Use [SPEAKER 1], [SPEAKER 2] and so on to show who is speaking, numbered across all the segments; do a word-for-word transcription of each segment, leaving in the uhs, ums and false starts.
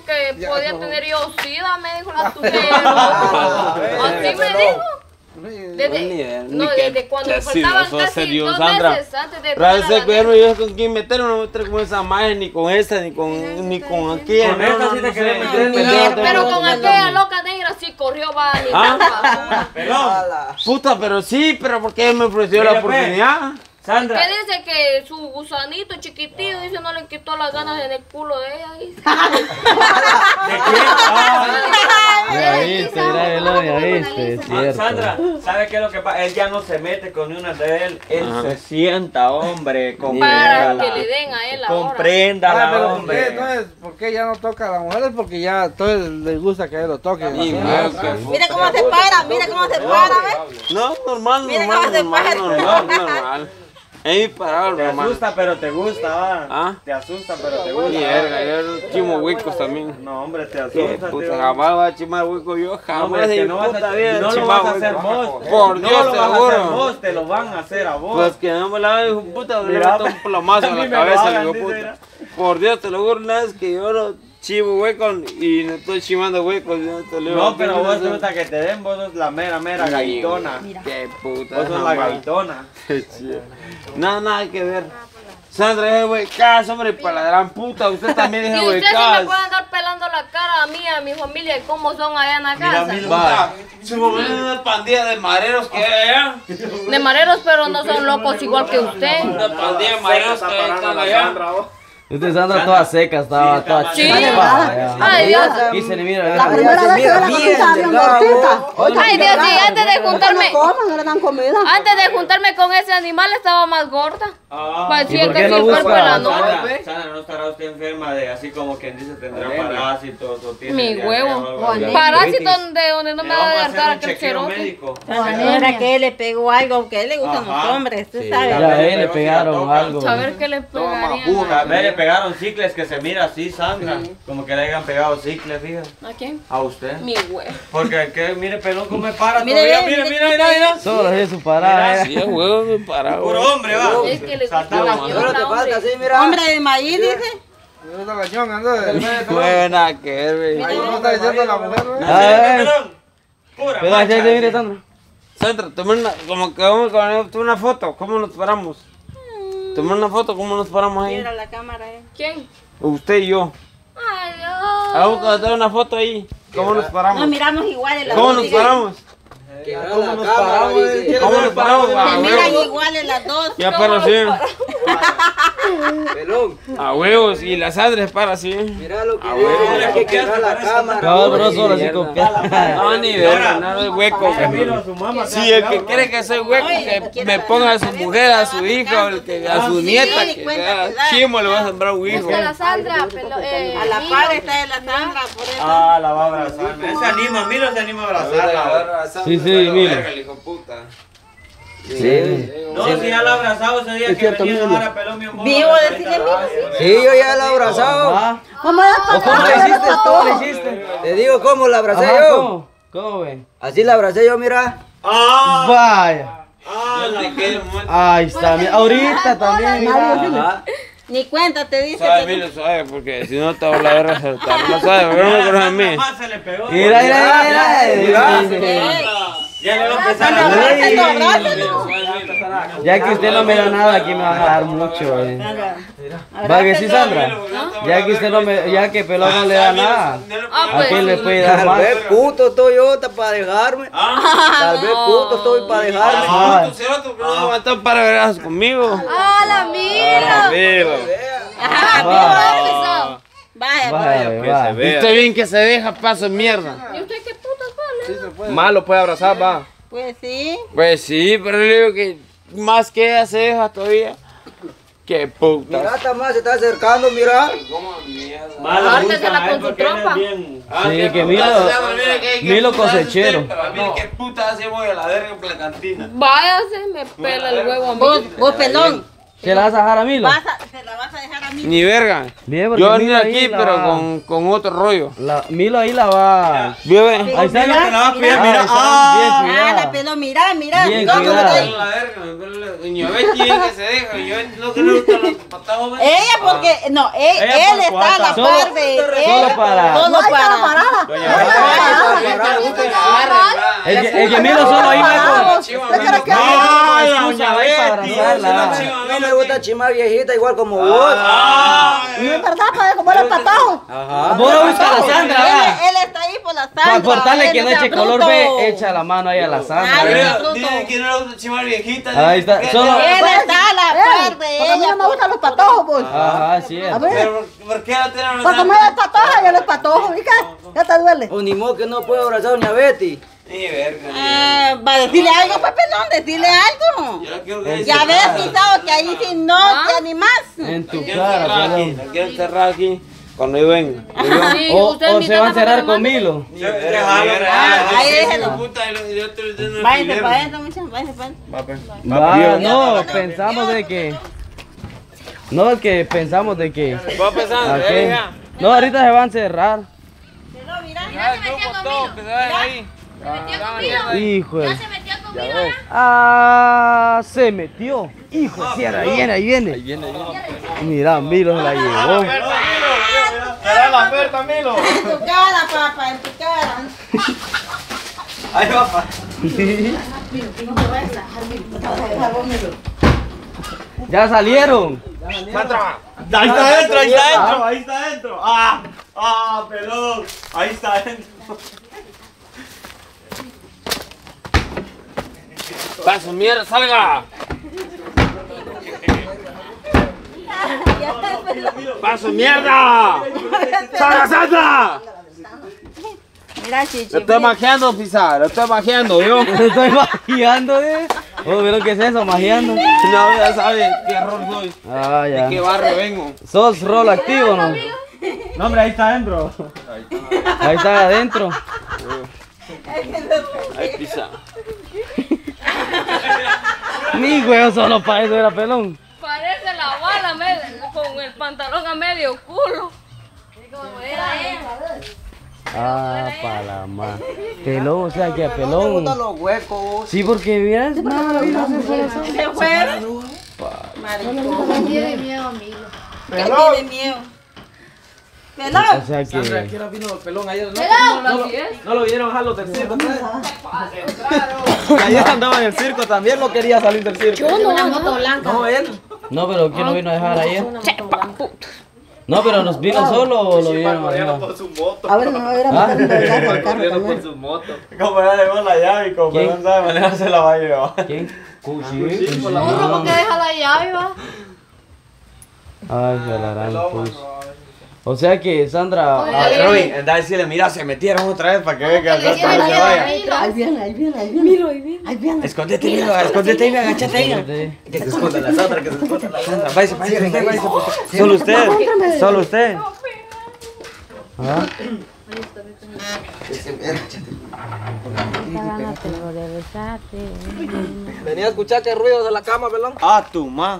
[SPEAKER 1] que podía no. tener yo sida, me dijo la tujera. Así me dijo. Desde, no, desde cuando me faltaban casi dos meses antes de
[SPEAKER 2] Raro ese cuerno, yo con quién meter, no me meter con esa magia, ni con esta, ni con, ni con aquella.
[SPEAKER 3] Con esta sí te querés meter.
[SPEAKER 1] Pero con aquella loca negra sí corrió, va, ni nada.
[SPEAKER 2] Puta, pero sí, pero ¿por qué me ofreció la oportunidad?
[SPEAKER 1] Sandra. ¿Qué dice? Que su gusanito chiquitito, dice, no le quitó las ganas en el culo de ella. Dice.
[SPEAKER 3] ¿De quién?
[SPEAKER 4] Ya viste, mira, Elodia, viste, es cierto.
[SPEAKER 3] Sandra, ¿sabe qué es lo que pasa? Él ya no se mete con una de él, él Ajá. se sienta, hombre,
[SPEAKER 1] para que le den a él ahora.
[SPEAKER 3] Compréndala,
[SPEAKER 5] ah, pero
[SPEAKER 3] hombre.
[SPEAKER 5] ¿por qué, entonces, ¿por qué ya no toca a las mujeres? Porque ya a todos les gusta que él lo toque.
[SPEAKER 2] Sí,
[SPEAKER 6] mira cómo se para, mira cómo se para, ¿ves?
[SPEAKER 2] No, normal, normal, normal, normal, normal. Es parado,
[SPEAKER 3] te
[SPEAKER 2] hermano.
[SPEAKER 3] asusta, pero te gusta, va.
[SPEAKER 2] ¿Ah?
[SPEAKER 3] Te asusta, pero te gusta.
[SPEAKER 2] Mierda, yo chimo huecos también.
[SPEAKER 3] No, hombre, te asusta.
[SPEAKER 2] Puta, jamás va a chimar hueco yo, jamás.
[SPEAKER 3] No, que no, vas a, no lo vas a hacer vos.
[SPEAKER 2] Por Dios,
[SPEAKER 3] no
[SPEAKER 2] te
[SPEAKER 3] lo
[SPEAKER 2] lo
[SPEAKER 3] vas a hacer
[SPEAKER 2] juro.
[SPEAKER 3] vos, te lo van a hacer a vos.
[SPEAKER 2] Pues que no me la hagas, hijo puta, le meto un plomazo en la cabeza, le digo, puta. Por Dios, te lo juro, una vez que yo no chivo hueco y no estoy chimando huecos. Yo te lo
[SPEAKER 3] no, pero vos te gusta que te den, vos sos la mera, mera gaitona.
[SPEAKER 2] Qué puta.
[SPEAKER 3] Vos sos la gaitona.
[SPEAKER 2] No, nada que ver. Sandra, es huecas, hombre, para la gran puta. Usted también es huecas.
[SPEAKER 1] Y usted se me puede andar pelando la cara a mí, a mi familia, y cómo son allá en la casa.
[SPEAKER 2] Mira, su familia es una pandilla de mareros que hay allá.
[SPEAKER 1] De mareros, pero no son locos igual que usted.
[SPEAKER 2] Una pandilla de mareros que están allá.
[SPEAKER 4] Usted Sandra toda seca, estaba toda
[SPEAKER 1] chica. Ay, Dios.
[SPEAKER 4] Aquí se le mira.
[SPEAKER 6] La primera vez que yo la conocí estaba bien gordita.
[SPEAKER 1] Ay, Dios, sí, antes de juntarme.
[SPEAKER 6] No le dan comida.
[SPEAKER 1] Antes de juntarme con ese animal estaba más gorda. Parecía que sí, el cuerpo de la novia.
[SPEAKER 3] Sandra, ¿no estará usted enferma de así como quien dice tendrá parásitos o tiene
[SPEAKER 1] mi huevo. Parásitos de donde no me va a agarrar aquel cerote.
[SPEAKER 6] Era que él le pegó algo, que a él le gustan los hombres, tú sabes.
[SPEAKER 4] A él le pegaron algo.
[SPEAKER 1] Saber qué le pegarían.
[SPEAKER 3] Le pegaron cicles que se mira así, Sandra. Sí. Como que le hayan pegado cicles, fíjate.
[SPEAKER 1] ¿A quién?
[SPEAKER 3] A usted.
[SPEAKER 1] Mi huevo.
[SPEAKER 3] Porque que mire pelón cómo me para
[SPEAKER 6] mire,
[SPEAKER 3] todavía.
[SPEAKER 6] Mire,
[SPEAKER 3] mira, mira, mira, mira.
[SPEAKER 4] Solo es su parada.
[SPEAKER 2] Sí, huevo, me para.
[SPEAKER 3] Puro hombre, va.
[SPEAKER 1] Es que le gusta
[SPEAKER 6] la falta, sí, mira. Hombre de maíz, dice.
[SPEAKER 5] Yo la gañón, ando de...
[SPEAKER 2] Buena que ver,
[SPEAKER 5] ahí no está diciendo la mujer, güey.
[SPEAKER 3] A ver. Pura
[SPEAKER 4] pero
[SPEAKER 3] macha.
[SPEAKER 4] mire, Sandra.
[SPEAKER 2] Sandra, toma una, como que vamos a tomar una foto. ¿Cómo nos paramos? Toma una foto, ¿cómo nos paramos ahí?
[SPEAKER 6] Mira la cámara, eh.
[SPEAKER 1] ¿Quién?
[SPEAKER 2] Usted y yo.
[SPEAKER 1] Ay, Dios.
[SPEAKER 2] Vamos a hacer una foto ahí. ¿Cómo nos paramos?
[SPEAKER 6] Nos miramos iguales las
[SPEAKER 2] ¿Cómo
[SPEAKER 6] dos.
[SPEAKER 2] nos paramos?
[SPEAKER 3] ¿Cómo nos paramos?
[SPEAKER 2] ¿Cómo nos paramos?
[SPEAKER 6] Se miran iguales las dos.
[SPEAKER 2] Ya para así.
[SPEAKER 5] Pelón.
[SPEAKER 2] A huevos, y la Sandra se para así.
[SPEAKER 5] Mira lo que
[SPEAKER 3] huevos.
[SPEAKER 5] hay que quebrar la cámara.
[SPEAKER 4] No, pero solo así con
[SPEAKER 2] No, ni verga, no es hueco. Si el que cree que soy hueco, que me ponga a su mujer, a su hijo, a su nieta, que sea chimo, le va a sembrar un hijo.
[SPEAKER 1] Es que la Sandra, pero, eh,
[SPEAKER 6] a la par está de la Sandra, por eso.
[SPEAKER 3] Ah, la va a abrazar. Se anima, mira, se anima a abrazarla.
[SPEAKER 4] Sí, sí, mira. Sí.
[SPEAKER 3] No, si ya la ha abrazado ese día que venía a dar a pelón mi amor.
[SPEAKER 6] Vivo decirle mismo.
[SPEAKER 5] Sí, yo ya la he abrazado.
[SPEAKER 6] ¿Cómo la
[SPEAKER 4] ¿Cómo le hiciste? ¿Cómo le hiciste?
[SPEAKER 5] Te digo cómo la abracé
[SPEAKER 4] Ajá,
[SPEAKER 5] yo.
[SPEAKER 4] ¿Cómo? ¿Cómo, güey?
[SPEAKER 5] Así la abracé yo, mira.
[SPEAKER 3] Ah,
[SPEAKER 4] Vaya.
[SPEAKER 3] ah, la que
[SPEAKER 4] Ahí está, mira. Ahorita también, mira.
[SPEAKER 6] Ni cuenta te dice.
[SPEAKER 2] Sabe, mire, sabe, porque si no te va a la verga saltar. No sabe, pero no me conoce a mí.
[SPEAKER 3] se le pegó.
[SPEAKER 4] Mira, mira, mira.
[SPEAKER 3] Ya le va a empezar
[SPEAKER 6] Sandra, abrázalo,
[SPEAKER 3] a
[SPEAKER 6] abrázalo.
[SPEAKER 4] Ya que usted no me da nada, aquí me van a dar mucho, eh. ¿Va que sí, Sandra? Ya que usted no me, ya que pelón no le da nada.
[SPEAKER 1] Ah,
[SPEAKER 4] ¿A quién le puede dar
[SPEAKER 5] Tal
[SPEAKER 4] más?
[SPEAKER 5] vez puto estoy yo para dejarme. Tal vez puto estoy para dejarme.
[SPEAKER 2] Ah, tu cerote, ¿por qué no levantó para vergas conmigo?
[SPEAKER 1] ¡Ah, la mira!
[SPEAKER 6] Ajá, vaya,
[SPEAKER 4] Vaya, vaya.
[SPEAKER 2] Está bien que se deja paso de mierda.
[SPEAKER 1] ¿Y usted qué putas vale?
[SPEAKER 5] Malo puede abrazar, va.
[SPEAKER 6] pues sí.
[SPEAKER 2] Pues sí, pero le digo que más que ella se deja todavía. Qué puta.
[SPEAKER 5] Mira, está más, se está acercando, mira.
[SPEAKER 1] Pártesela con su tropa.
[SPEAKER 4] Sí, que Milo, Milo cosechero.
[SPEAKER 2] Mira qué puta hacemos de la verga en la cantina.
[SPEAKER 1] Váyase, me pela el huevo a mí.
[SPEAKER 6] Vos, vos pelón.
[SPEAKER 4] ¿Se la vas a dejar a Milo?
[SPEAKER 6] Vas a, se la vas a dejar a Milo.
[SPEAKER 2] Ni verga.
[SPEAKER 4] Bien, porque
[SPEAKER 2] Yo venía
[SPEAKER 4] Milo ahí
[SPEAKER 2] aquí,
[SPEAKER 4] la
[SPEAKER 2] pero
[SPEAKER 4] va-
[SPEAKER 2] con, con otro rollo.
[SPEAKER 4] La, Milo ahí la va.
[SPEAKER 2] Vive.
[SPEAKER 4] Ahí está,
[SPEAKER 6] Mira,
[SPEAKER 4] mira.
[SPEAKER 6] la va a cuidar,
[SPEAKER 4] Ah,
[SPEAKER 6] mira.
[SPEAKER 4] ahí está,
[SPEAKER 6] Ah,
[SPEAKER 4] bien
[SPEAKER 6] la
[SPEAKER 4] cuidada.
[SPEAKER 6] pelo, mira, mira.
[SPEAKER 4] Bien
[SPEAKER 6] No, no,
[SPEAKER 4] cuidada.
[SPEAKER 6] no,
[SPEAKER 2] La verga, doña Betty es que se deja. Yo no que le gustan los patados. ¿ves?
[SPEAKER 6] Ella porque, no, él,
[SPEAKER 3] Ella
[SPEAKER 6] él
[SPEAKER 3] por
[SPEAKER 6] está a la
[SPEAKER 3] cuata.
[SPEAKER 4] Solo-
[SPEAKER 6] par de él.
[SPEAKER 4] solo para-
[SPEAKER 6] Solo
[SPEAKER 5] No, ahí está
[SPEAKER 6] para.
[SPEAKER 5] parada.
[SPEAKER 3] Doña
[SPEAKER 5] Ahí está
[SPEAKER 3] Betty.
[SPEAKER 5] parada.
[SPEAKER 4] El que, el que Milo solo ahí
[SPEAKER 5] Vamos,
[SPEAKER 4] me
[SPEAKER 5] ¿usted cree que-
[SPEAKER 3] No,
[SPEAKER 4] excusa
[SPEAKER 3] doña
[SPEAKER 4] ahí para
[SPEAKER 3] Betty.
[SPEAKER 4] abrazarla.
[SPEAKER 5] No me gusta chimar viejita igual como vos. No es verdad, para como los patojos.
[SPEAKER 4] Vos no buscas a la Sandra,
[SPEAKER 6] Él,
[SPEAKER 4] ¿verdad?
[SPEAKER 6] él está ahí por la
[SPEAKER 4] Para
[SPEAKER 6] Sandra.
[SPEAKER 4] cortarle
[SPEAKER 6] él
[SPEAKER 4] que no
[SPEAKER 6] sea
[SPEAKER 4] eche color
[SPEAKER 6] bruto.
[SPEAKER 4] B, echa la mano ahí a la Sandra.
[SPEAKER 6] Ay,
[SPEAKER 4] ¿verdad?
[SPEAKER 6] bruto.
[SPEAKER 2] Dile que no le gusta chimar viejita.
[SPEAKER 4] Ahí está,
[SPEAKER 2] ¿Qué?
[SPEAKER 4] solo-
[SPEAKER 6] Él está a la par de
[SPEAKER 5] Porque a mí
[SPEAKER 6] ella.
[SPEAKER 5] no me gustan los patojos, pues.
[SPEAKER 4] Ajá, sí es.
[SPEAKER 5] A ver,
[SPEAKER 2] Pero, ¿por qué la tienen
[SPEAKER 5] para comer el patojo y el patojo. ¿Y qué? ¿Qué te duele? O ni modo que no puedo abrazar a doña Betty.
[SPEAKER 2] Ni verga.
[SPEAKER 6] Ah, va a decirle algo, pues, pelón, decirle algo.
[SPEAKER 2] Yo la quiero que
[SPEAKER 6] Ya ves, pisado, que ahí sí no te animás.
[SPEAKER 4] En tu
[SPEAKER 2] La quiero
[SPEAKER 4] cara,
[SPEAKER 2] encerrar aquí.
[SPEAKER 4] pelón.
[SPEAKER 2] La quiero encerrar aquí. Cuando yo venga.
[SPEAKER 1] Sí,
[SPEAKER 4] O,
[SPEAKER 1] usted
[SPEAKER 4] o
[SPEAKER 1] invita
[SPEAKER 4] se va a
[SPEAKER 1] a
[SPEAKER 4] encerrar
[SPEAKER 1] la
[SPEAKER 4] con Milo.
[SPEAKER 6] Ah, ahí déjelo.
[SPEAKER 2] déjelo.
[SPEAKER 6] Váyanse para adentro, muchachos, váyanse para adentro.
[SPEAKER 4] Va, no, pensamos de que. No, es que pensamos de que.
[SPEAKER 2] Va pensando,
[SPEAKER 4] ¿A
[SPEAKER 2] eh,
[SPEAKER 4] qué?
[SPEAKER 2] ya.
[SPEAKER 4] No, ahorita se va a encerrar.
[SPEAKER 6] Pero mira,
[SPEAKER 2] Ya, el grupo todo, que se vayan ahí.
[SPEAKER 1] Se metió conmigo.
[SPEAKER 4] Hijo de.
[SPEAKER 1] Ya se metió conmigo, ¿verdad?
[SPEAKER 4] Ah, se metió. Hijo de sierra, ahí viene, ahí viene. Ahí viene, Mira, Milo se la llevó.
[SPEAKER 3] Será la oferta, Milo.
[SPEAKER 6] en tu cara, papá, en tu cara.
[SPEAKER 3] Ahí va, pa.
[SPEAKER 4] Ya salieron.
[SPEAKER 3] Ahí está adentro, ahí está adentro, ahí está adentro. Ah, ah, pelón. Ahí está adentro.
[SPEAKER 2] Paso, mierda, salga. Paso, mierda. Salga, salga.
[SPEAKER 6] Mira, chichi.
[SPEAKER 2] Lo estoy majeando, Pizarro, lo estoy majeando, yo.
[SPEAKER 4] Estoy magiando, ¿eh? Oh, ¿vieron qué es eso? Magiando.
[SPEAKER 2] No, ya sabes qué error soy.
[SPEAKER 4] Ah,
[SPEAKER 2] ¿De qué
[SPEAKER 4] ya.
[SPEAKER 2] barrio vengo?
[SPEAKER 4] ¿Sos rol activo, no?
[SPEAKER 3] No, hombre, ahí está adentro.
[SPEAKER 4] Ahí está adentro.
[SPEAKER 2] Ay, Pizarro.
[SPEAKER 4] Mi güey, solo para eso era pelón.
[SPEAKER 1] Parece la bala me- con el pantalón a medio culo. Como era él.
[SPEAKER 4] Ah, para la más. Pelón, o sea que a
[SPEAKER 5] Me
[SPEAKER 4] pelón.
[SPEAKER 5] gustan los huecos.
[SPEAKER 4] Sí, porque miras, no, Milo se fue.
[SPEAKER 6] ¿Se fueron? Maricón.
[SPEAKER 1] Tiene miedo a mí.
[SPEAKER 6] ¿Qué tiene miedo? Pelón.
[SPEAKER 4] O sea que.
[SPEAKER 5] Quiero vino el pelón ayer,
[SPEAKER 1] Pelón, así es.
[SPEAKER 5] ¿No lo vieron a los del circo? Ayer andaba en el circo, también no quería salir del circo.
[SPEAKER 1] Una moto blanca.
[SPEAKER 5] No, él.
[SPEAKER 4] No, pero ¿quién lo vino a dejar ayer? No, pero nos vino solo o lo vieron arriba.
[SPEAKER 3] Por su moto.
[SPEAKER 5] A ver, no era
[SPEAKER 4] Ah.
[SPEAKER 5] meter el carro, el carro
[SPEAKER 3] Corriendo por
[SPEAKER 5] también.
[SPEAKER 3] su moto. Como ya le dio la llave y como
[SPEAKER 4] ¿Quién?
[SPEAKER 3] no sabe manejar, se la va a llevar.
[SPEAKER 4] ¿Quién? Cuchi.
[SPEAKER 1] Burro, ¿por qué deja la llave, va?
[SPEAKER 4] Ay, se la harán, pues. O sea que Sandra.
[SPEAKER 1] Oye,
[SPEAKER 4] ah,
[SPEAKER 3] Robin, anda a decirle, mira, se metieron otra vez para que vea que al rato no se vaya.
[SPEAKER 5] Ahí viene, ahí viene, ahí viene. Miro, ahí viene. Ahí viene.
[SPEAKER 3] Escondete, mira, escondete ahí, agachate ahí.
[SPEAKER 4] espérate.
[SPEAKER 3] Que se esconda la Sandra, que se esconda la Sandra. Váyase, váyase, váyase, váyase. Solo usted, solo usted.
[SPEAKER 4] Ah,
[SPEAKER 5] Venía a escuchar que ruido de la cama, pelón.
[SPEAKER 3] Ah, tu ma.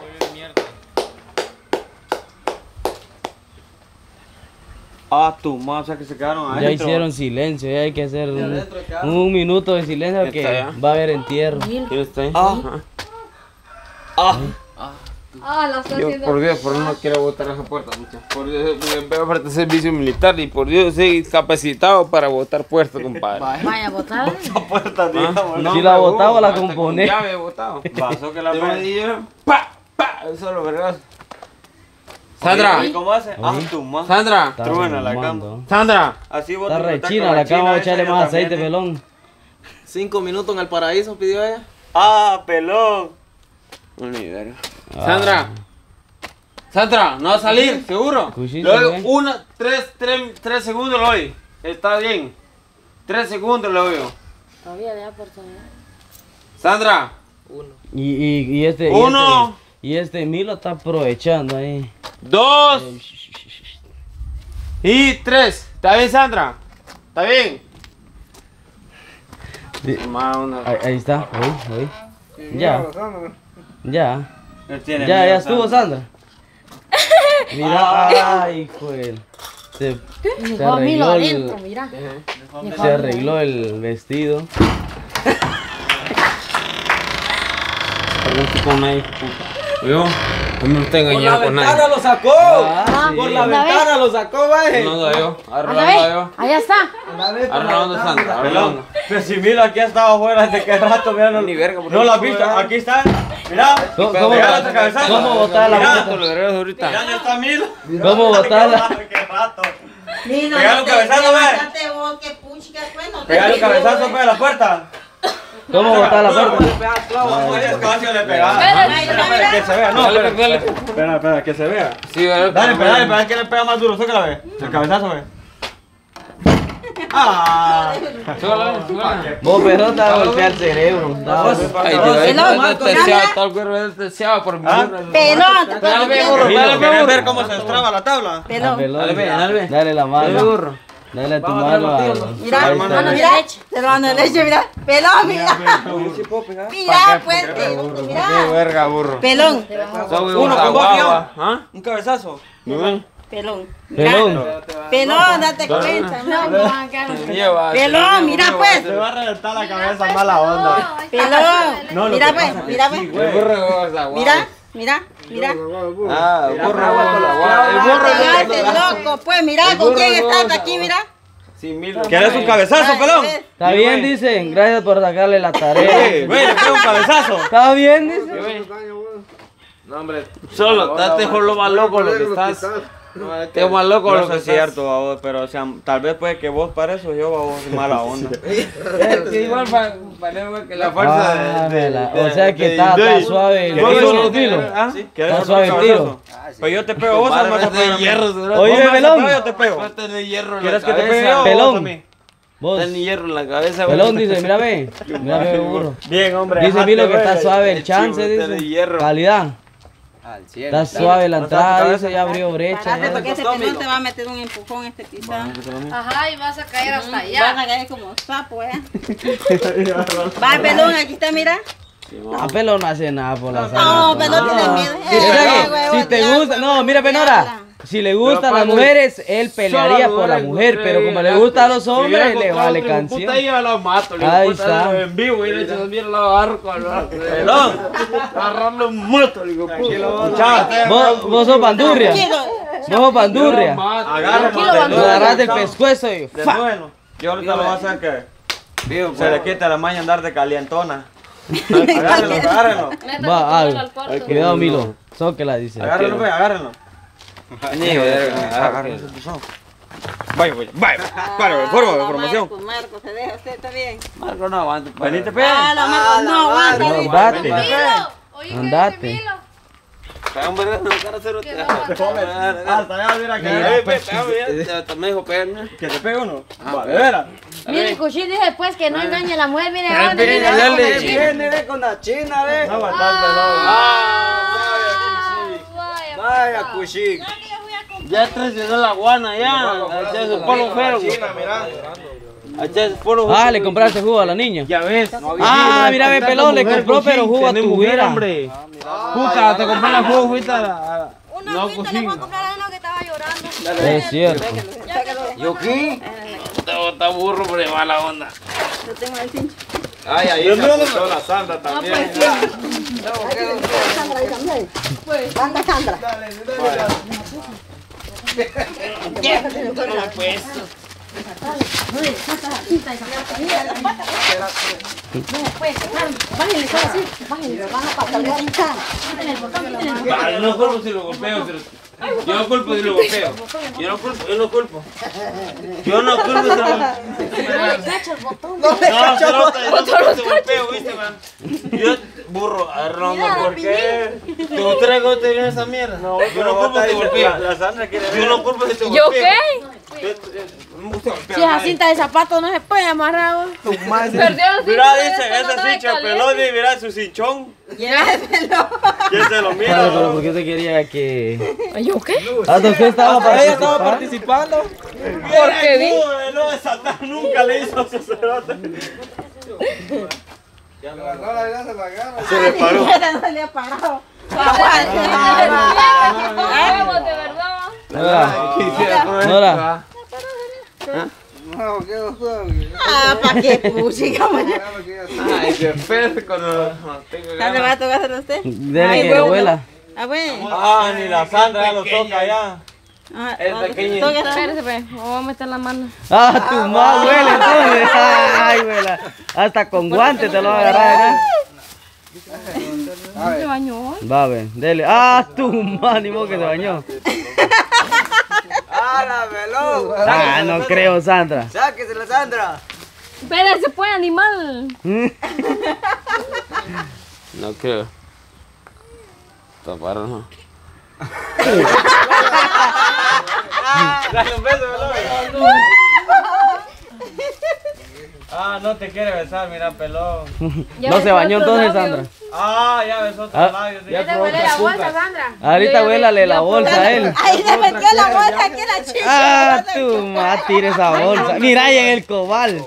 [SPEAKER 3] Ah, tu ma, o sea que se quedaron adentro.
[SPEAKER 4] ya hicieron silencio, ya hay que hacer un, un minuto de silencio
[SPEAKER 2] Está
[SPEAKER 4] que
[SPEAKER 2] ya.
[SPEAKER 4] va a haber entierro.
[SPEAKER 2] ¿Quién está ahí?
[SPEAKER 3] Ah. Ah.
[SPEAKER 1] Ah, la estoy
[SPEAKER 2] Yo,
[SPEAKER 1] haciendo.
[SPEAKER 2] por Dios, por no quiero botar esa puerta, muchachos. Por Dios, yo veo parte de servicio militar y por Dios, soy capacitado para botar puertas, compadre.
[SPEAKER 1] Vaya a botar.
[SPEAKER 3] La puerta, digamos.
[SPEAKER 2] No,
[SPEAKER 4] Si la
[SPEAKER 2] me
[SPEAKER 4] botaba,
[SPEAKER 2] hubo,
[SPEAKER 4] la
[SPEAKER 2] hasta
[SPEAKER 4] componé.
[SPEAKER 2] con llave he botado.
[SPEAKER 3] Pasó que la
[SPEAKER 2] Yo me
[SPEAKER 3] pe-
[SPEAKER 2] di, yo, pa, pa, eso es lo vergas. Sandra,
[SPEAKER 3] ¿Y cómo hace? Ah, tu ma.
[SPEAKER 2] Sandra,
[SPEAKER 4] Está
[SPEAKER 3] Truena la
[SPEAKER 4] fumando.
[SPEAKER 2] Sandra.
[SPEAKER 3] Así vos
[SPEAKER 4] Está
[SPEAKER 3] te
[SPEAKER 4] re
[SPEAKER 3] metés
[SPEAKER 4] china
[SPEAKER 3] con
[SPEAKER 4] la cama, vamos a
[SPEAKER 3] esa,
[SPEAKER 4] echarle
[SPEAKER 3] ella
[SPEAKER 4] más
[SPEAKER 3] también,
[SPEAKER 4] aceite,
[SPEAKER 3] ¿eh?
[SPEAKER 4] pelón.
[SPEAKER 5] Cinco minutos en el paraíso, pidió ella.
[SPEAKER 3] Ah, pelón.
[SPEAKER 2] Ni verga.
[SPEAKER 4] Ah.
[SPEAKER 2] Sandra. Sandra, no va a salir, seguro.
[SPEAKER 4] Cuchito,
[SPEAKER 2] Le doy
[SPEAKER 4] güey.
[SPEAKER 2] una, tres, tres, tres segundos le doy. Está bien. Tres segundos le doy.
[SPEAKER 1] Todavía le da oportunidad.
[SPEAKER 2] Sandra.
[SPEAKER 5] Uno.
[SPEAKER 4] Y, y, y este.
[SPEAKER 2] Uno.
[SPEAKER 4] Y este, y este Milo está aprovechando ahí.
[SPEAKER 2] Dos. Y tres. ¿Está bien, Sandra? ¿Está bien?
[SPEAKER 4] Di-
[SPEAKER 2] Ma, una-
[SPEAKER 4] Ahí, ahí está, ahí, ahí. Ya. Ya. Ya, ya estuvo, Sandra. Mira, ay, hijo de... Se, se arregló el...
[SPEAKER 1] mira.
[SPEAKER 4] Se arregló el vestido.
[SPEAKER 2] Con una puta. Yo, no te engañado con nadie.
[SPEAKER 5] Por la ventana lo sacó.
[SPEAKER 4] Ah,
[SPEAKER 5] Por
[SPEAKER 4] sí.
[SPEAKER 5] la ventana lo sacó, güey.
[SPEAKER 2] No ando yo,
[SPEAKER 1] Anda,
[SPEAKER 2] arreglando
[SPEAKER 1] ve.
[SPEAKER 2] yo.
[SPEAKER 1] Allá está.
[SPEAKER 2] Arreglando Sandra, arreglando.
[SPEAKER 3] Pero si mira, aquí ha estado afuera desde qué rato, mira, no,
[SPEAKER 2] Ni verga, porque
[SPEAKER 3] no lo has
[SPEAKER 2] no
[SPEAKER 3] visto,
[SPEAKER 2] puedo ver.
[SPEAKER 3] aquí está, mira.
[SPEAKER 4] ¿Cómo, cómo,
[SPEAKER 3] Pégale otro cabezazo.
[SPEAKER 4] cómo botar la
[SPEAKER 3] Mira.
[SPEAKER 4] vuelta?
[SPEAKER 2] Tolereros ahorita.
[SPEAKER 3] Mira, ya está Milo.
[SPEAKER 4] ¿Cómo botarla?
[SPEAKER 3] Qué rato.
[SPEAKER 6] Mira,
[SPEAKER 3] Pégale
[SPEAKER 6] no
[SPEAKER 3] un
[SPEAKER 6] te
[SPEAKER 3] cabezazo, ve.
[SPEAKER 6] levantaste vos, que puchica, pues, no te
[SPEAKER 3] Pégale un
[SPEAKER 6] digo,
[SPEAKER 3] cabezazo,
[SPEAKER 6] güey.
[SPEAKER 3] pega la puerta.
[SPEAKER 4] ¿Cómo botar la puerta?
[SPEAKER 3] Vamos a descansar, le pegaba.
[SPEAKER 1] Espera,
[SPEAKER 3] Espera, espera, que se vea. No,
[SPEAKER 2] Dale,
[SPEAKER 3] espera,
[SPEAKER 2] dale.
[SPEAKER 3] espera, espera, que se vea.
[SPEAKER 2] Sí, dale,
[SPEAKER 3] Dale, pegale, pegale, que le pega más duro, sácala, ve. El cabezazo, ve. Ah.
[SPEAKER 2] Súbala, súbala.
[SPEAKER 4] Vos, pero te va a golpear el cerebro.
[SPEAKER 2] Ay, Dios, ahí está deseado, tal cuerpo deseado por mi burro.
[SPEAKER 6] Pelón, te
[SPEAKER 2] Dale,
[SPEAKER 6] estoy
[SPEAKER 2] ve,
[SPEAKER 6] diciendo.
[SPEAKER 2] burro,
[SPEAKER 3] Milo,
[SPEAKER 2] dale, ve,
[SPEAKER 3] ¿quieres
[SPEAKER 2] burro.
[SPEAKER 3] ver cómo se destraba la tabla?
[SPEAKER 6] Pelón.
[SPEAKER 2] Dale, ve, dale, ve.
[SPEAKER 4] Dale la
[SPEAKER 2] Dale,
[SPEAKER 4] mano.
[SPEAKER 2] burro.
[SPEAKER 4] Dale tu mano a...
[SPEAKER 6] Mira,
[SPEAKER 4] Ahí
[SPEAKER 6] mano
[SPEAKER 4] está.
[SPEAKER 6] de leche. Te lo mando de leche, mira. Pelón, mira. Mira, pues,
[SPEAKER 2] Qué
[SPEAKER 6] mira.
[SPEAKER 2] verga, burro.
[SPEAKER 6] Pelón,
[SPEAKER 2] Soy
[SPEAKER 3] Uno
[SPEAKER 2] una
[SPEAKER 3] con vos,
[SPEAKER 2] guagua. ¿Ah?
[SPEAKER 3] Un cabezazo.
[SPEAKER 6] pelón. Mira.
[SPEAKER 4] Pelón.
[SPEAKER 6] Pelón, date cuenta.
[SPEAKER 1] No, me van a quedar un-
[SPEAKER 2] Lleva.
[SPEAKER 6] Pelón, mira pues.
[SPEAKER 3] Te va a reventar la cabeza, mala onda.
[SPEAKER 6] Pelón. Mira pues, mira pues.
[SPEAKER 2] El burro es guagua.
[SPEAKER 6] Mira, mira, mira.
[SPEAKER 2] Ah, el burro es la guagua. El burro
[SPEAKER 6] Cállate,
[SPEAKER 2] es
[SPEAKER 6] loco, pues mira con quién estás aquí, mira.
[SPEAKER 2] Sin mil.
[SPEAKER 3] ¿Quieres un cabezazo, pelón?
[SPEAKER 4] Está bien, dicen. Gracias por sacarle la
[SPEAKER 3] Güey,
[SPEAKER 4] tarea.
[SPEAKER 3] güey, le pego un cabezazo.
[SPEAKER 4] Está bien, dicen.
[SPEAKER 2] No, hombre. Solo, date por lo más loco lo que estás. Te más loco
[SPEAKER 3] No
[SPEAKER 2] lo que
[SPEAKER 3] es cierto, babos, pero o sea, tal vez puede que vos para eso yo, babos, mala onda.
[SPEAKER 2] Es que igual parece que la fuerza
[SPEAKER 4] Ah,
[SPEAKER 2] de, de,
[SPEAKER 4] la-
[SPEAKER 2] de-
[SPEAKER 4] O sea que
[SPEAKER 2] de-
[SPEAKER 4] está
[SPEAKER 2] de-
[SPEAKER 4] está suave el
[SPEAKER 3] ¿Quieres
[SPEAKER 4] tiro,
[SPEAKER 3] otro
[SPEAKER 4] el tiro.
[SPEAKER 3] ¿Ah? ¿Quieres
[SPEAKER 4] Está
[SPEAKER 3] otro
[SPEAKER 4] suave el
[SPEAKER 3] cabezazo? Pues yo te pego, vos
[SPEAKER 2] Vale,
[SPEAKER 3] vas a
[SPEAKER 2] de
[SPEAKER 3] pegar.
[SPEAKER 2] hierro, ¿verdad?
[SPEAKER 4] Oye,
[SPEAKER 3] Vos me vas a
[SPEAKER 4] pelón.
[SPEAKER 3] pegar, yo te pego.
[SPEAKER 2] Va a tener hierro en la
[SPEAKER 3] ¿Quieres que te
[SPEAKER 2] cabeza.
[SPEAKER 3] pegue yo o
[SPEAKER 4] Pelón.
[SPEAKER 3] vos a mí?
[SPEAKER 4] Vos,
[SPEAKER 2] Tiene hierro en la cabeza.
[SPEAKER 4] pelón
[SPEAKER 2] güey.
[SPEAKER 4] dice, mira ve. Mira ve, burro.
[SPEAKER 3] Bien, hombre.
[SPEAKER 4] Dice
[SPEAKER 3] dejate
[SPEAKER 4] Milo que
[SPEAKER 3] ver.
[SPEAKER 4] está suave el
[SPEAKER 2] el
[SPEAKER 4] chance,
[SPEAKER 2] chivo, está de
[SPEAKER 4] dice.
[SPEAKER 2] hierro.
[SPEAKER 4] Calidad. Está suave la entrada, dice, ya abrió
[SPEAKER 6] Parate
[SPEAKER 4] brecha.
[SPEAKER 6] porque ese pelón te va a meter un empujón este pisado.
[SPEAKER 1] Ajá, y vas a caer hasta
[SPEAKER 6] Van
[SPEAKER 1] allá.
[SPEAKER 6] a caer como sapo, eh. Va, pelón, aquí está, mira.
[SPEAKER 4] A pelón no hace nada por la sala.
[SPEAKER 6] No, pelón tiene miedo.
[SPEAKER 4] Sí, o sea que,
[SPEAKER 6] Eh, huevo,
[SPEAKER 4] si te
[SPEAKER 6] ya,
[SPEAKER 4] gusta, no,
[SPEAKER 6] huevo,
[SPEAKER 4] mira, Penora,
[SPEAKER 6] ya.
[SPEAKER 4] si le gustan
[SPEAKER 2] Pero
[SPEAKER 4] las
[SPEAKER 2] cuando-
[SPEAKER 4] mujeres, él pelearía
[SPEAKER 2] Solo
[SPEAKER 4] por la
[SPEAKER 2] mujeres,
[SPEAKER 4] mujer, pero como le gusta a los hombres, le vale canción.
[SPEAKER 2] Puta, yo la mato. le
[SPEAKER 4] Ahí
[SPEAKER 2] digo, puta,
[SPEAKER 4] está.
[SPEAKER 2] En vivo, y le echo mierda la barco. Pelón. Agarrarlo un moto, le digo, puta.
[SPEAKER 4] Vos, vos sos bandurria,
[SPEAKER 6] Tranquilo.
[SPEAKER 4] vos sos bandurria.
[SPEAKER 3] Agárrame,
[SPEAKER 4] Lo agarras del pescuezo y
[SPEAKER 3] de
[SPEAKER 4] ¡fa!
[SPEAKER 3] bueno. Yo ahorita lo voy a hacer que se le quite la maña andar de calientona. Agárrenlo, agárrenlo.
[SPEAKER 1] Métete
[SPEAKER 4] Va,
[SPEAKER 1] todo
[SPEAKER 4] algo.
[SPEAKER 1] al cuarto.
[SPEAKER 4] Cuidado, Milo, Zóquela dice.
[SPEAKER 3] Agárrenlo, ve, agárrenlo.
[SPEAKER 2] Ni verga,
[SPEAKER 3] Agárrenlo. Vaya, vaya, vaya. Para, forma de formación.
[SPEAKER 6] Marco, Marco, se deja usted, está bien.
[SPEAKER 2] Marco no aguanta.
[SPEAKER 3] Venite, pe.
[SPEAKER 6] Ah, la Marco, no aguanta.
[SPEAKER 4] No,
[SPEAKER 6] dice.
[SPEAKER 4] bate.
[SPEAKER 1] Milo, oye, ¿qué
[SPEAKER 4] Andate.
[SPEAKER 1] dice Milo?
[SPEAKER 2] Pega un verga, no cara cero.
[SPEAKER 1] Que no va.
[SPEAKER 3] Hasta allá, mira que.
[SPEAKER 2] Eh, pe, pégame, ya, te- me dijo pegarme.
[SPEAKER 3] Que te pegue uno. Va, de veras.
[SPEAKER 1] Mire, Cuchín dice después que no engañe a la mujer. Mire,
[SPEAKER 2] Dale,
[SPEAKER 1] ¿dónde viene
[SPEAKER 2] dale,
[SPEAKER 1] con
[SPEAKER 2] dale.
[SPEAKER 1] el chino?
[SPEAKER 5] Viene, ve, con la china, ve.
[SPEAKER 3] No aguantas, pelón.
[SPEAKER 1] Ah, vaya,
[SPEAKER 5] Vaya,
[SPEAKER 1] papá.
[SPEAKER 5] cuchic.
[SPEAKER 2] Ya traicionó la guana, ya. Allá su polo fero. Allá su polo fero.
[SPEAKER 4] Ah, le compraste jugo a la niña.
[SPEAKER 2] Ya ves.
[SPEAKER 4] Ah, mira, ve, pelón, le compró, pero jugo a tu vida.
[SPEAKER 2] hombre. Puta, te compré la jugo, fuiste a la.
[SPEAKER 1] Una
[SPEAKER 2] No,
[SPEAKER 1] agüita le voy a
[SPEAKER 2] cocina.
[SPEAKER 1] comprar a uno que estaba llorando.
[SPEAKER 4] Es cierto.
[SPEAKER 5] ¿Yo qué?
[SPEAKER 2] Te está burro, pero mala onda.
[SPEAKER 6] Yo tengo el cincho.
[SPEAKER 3] Ay, ahí se asustó la Sandra también.
[SPEAKER 6] Sandra, ahí también. Anda, Sandra.
[SPEAKER 1] Bájenle, solo así. Bájenle, van a pasar. Quiten el botón, quiten el botón.
[SPEAKER 2] Ah, yo no culpo si lo golpeo. si lo- Yo no culpo si lo golpeo. Yo no culpo, yo no culpo. Yo no culpo si lo
[SPEAKER 1] No le cacha el botón.
[SPEAKER 2] No, solo te no te golpeo, viste, man. Yo, burro, Arnoldo, ¿por qué? ¿Te gustaría que te viene esa mierda? No, yo no culpo si te golpeo.
[SPEAKER 3] La Sandra quiere ver.
[SPEAKER 2] Yo no culpo si te
[SPEAKER 1] ¿Yo
[SPEAKER 2] golpeo.
[SPEAKER 1] qué?
[SPEAKER 2] Yo- yo- no me gusta golpear
[SPEAKER 1] Si
[SPEAKER 2] a
[SPEAKER 1] esa
[SPEAKER 2] nadie.
[SPEAKER 1] cinta de zapato no se puede amarrar. vos. Perdió el
[SPEAKER 3] Mira,
[SPEAKER 1] cinto,
[SPEAKER 3] dice,
[SPEAKER 1] esto no
[SPEAKER 3] ese
[SPEAKER 1] trae
[SPEAKER 3] cincho
[SPEAKER 1] caliente.
[SPEAKER 3] pelón y mira su cinchón.
[SPEAKER 6] Lléveselo.
[SPEAKER 3] ¿Quién se lo
[SPEAKER 4] Claro, pero
[SPEAKER 3] mira?
[SPEAKER 4] ¿por qué usted quería que...?
[SPEAKER 1] ¿Yo qué?
[SPEAKER 4] Ah, ¿usted estaba
[SPEAKER 5] Ella estaba
[SPEAKER 4] participando?
[SPEAKER 5] participando.
[SPEAKER 1] Porque vi.
[SPEAKER 3] No, no, Satán nunca le hizo a su cerote. Se le paró.
[SPEAKER 6] No le ha parado.
[SPEAKER 1] Huevos, de verdad.
[SPEAKER 4] Nora.
[SPEAKER 6] Ah, ¿para qué puchica?
[SPEAKER 2] Ay, qué feo cuando tengo
[SPEAKER 6] ¿Dónde va a tocar a usted?
[SPEAKER 4] Dele que lo huela.
[SPEAKER 6] Ah, bueno.
[SPEAKER 3] Ah, ni la Sandra ya lo toca ya.
[SPEAKER 6] Ah,
[SPEAKER 2] Es
[SPEAKER 6] ah,
[SPEAKER 2] pequeño.
[SPEAKER 6] tóquela.
[SPEAKER 1] Espérese, pues. Vamos a meter la mano.
[SPEAKER 4] Ah, tu mamá huele entonces. Ay, huela. Hasta con guantes te lo va a agarrar,
[SPEAKER 1] ¿No se bañó?
[SPEAKER 4] Va, ve, dele. Ah, tu mamá, ni modo que se bañó.
[SPEAKER 5] ¡Ah, la pelón!
[SPEAKER 4] Ah, no creo, Sandra.
[SPEAKER 5] ¡Sáquese la Sandra!
[SPEAKER 1] Espérese, pues, animal.
[SPEAKER 2] No creo. Taparon, ¿no?
[SPEAKER 3] Dale un beso, pelón. Ah, no te quiere besar, mira, pelón.
[SPEAKER 4] No se bañó entonces, Sandra.
[SPEAKER 3] Ah, ya besó otro
[SPEAKER 4] Ah,
[SPEAKER 3] labio.
[SPEAKER 4] ya
[SPEAKER 1] ¿Te huele la bolsa, Sandra?
[SPEAKER 4] Ahorita huélale la bolsa a él.
[SPEAKER 6] Ahí le metió la bolsa aquí la chica.
[SPEAKER 4] Ah, tu mamá, tira esa bolsa. Mira ahí en el cobal.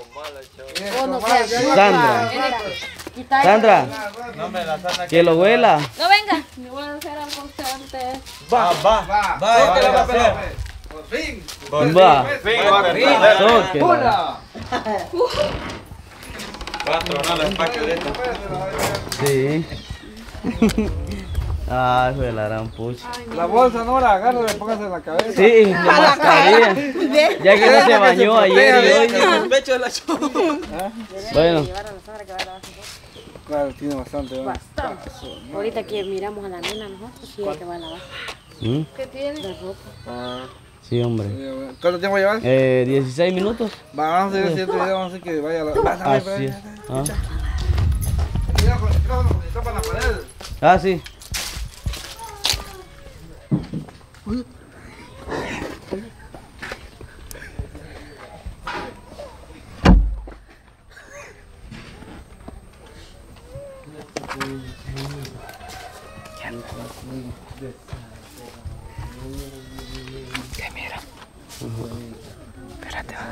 [SPEAKER 4] Sandra. Sandra,
[SPEAKER 3] No me la Sandra.
[SPEAKER 4] que lo huela.
[SPEAKER 1] No, venga. Me voy a hacer algo a usted antes.
[SPEAKER 3] Va, va, va. Va, que la va a pelón.
[SPEAKER 5] Por fin.
[SPEAKER 4] Va.
[SPEAKER 3] Tóquela.
[SPEAKER 4] Tóquela.
[SPEAKER 3] Va a tronar la espacio de esta.
[SPEAKER 4] Sí. Ay, fue la gran pucha.
[SPEAKER 5] La bolsa no la agarra, le póngase en la cabeza.
[SPEAKER 4] Sí, la mascarilla. Ya que no se bañó ayer y hoy.
[SPEAKER 5] El pecho de la chupa.
[SPEAKER 4] Bueno,
[SPEAKER 5] Claro, tiene bastante. ¿no?
[SPEAKER 7] Ahorita que miramos a la nena nosotros, sí, que va a lavar.
[SPEAKER 4] ¿Mm?
[SPEAKER 1] ¿Qué tiene?
[SPEAKER 7] De ropa.
[SPEAKER 4] Sí, hombre.
[SPEAKER 5] ¿Cuánto tiempo llevas?
[SPEAKER 4] Eh, dieciséis minutos.
[SPEAKER 5] Va, vamos a ver si este video vamos a hacer que vaya a la... Va, dame,
[SPEAKER 4] Así es. Ah.
[SPEAKER 5] Cuidado con el micrófono porque se tapa la pared.
[SPEAKER 4] Ah, sí.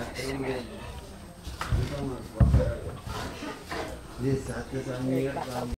[SPEAKER 5] Espérate, va.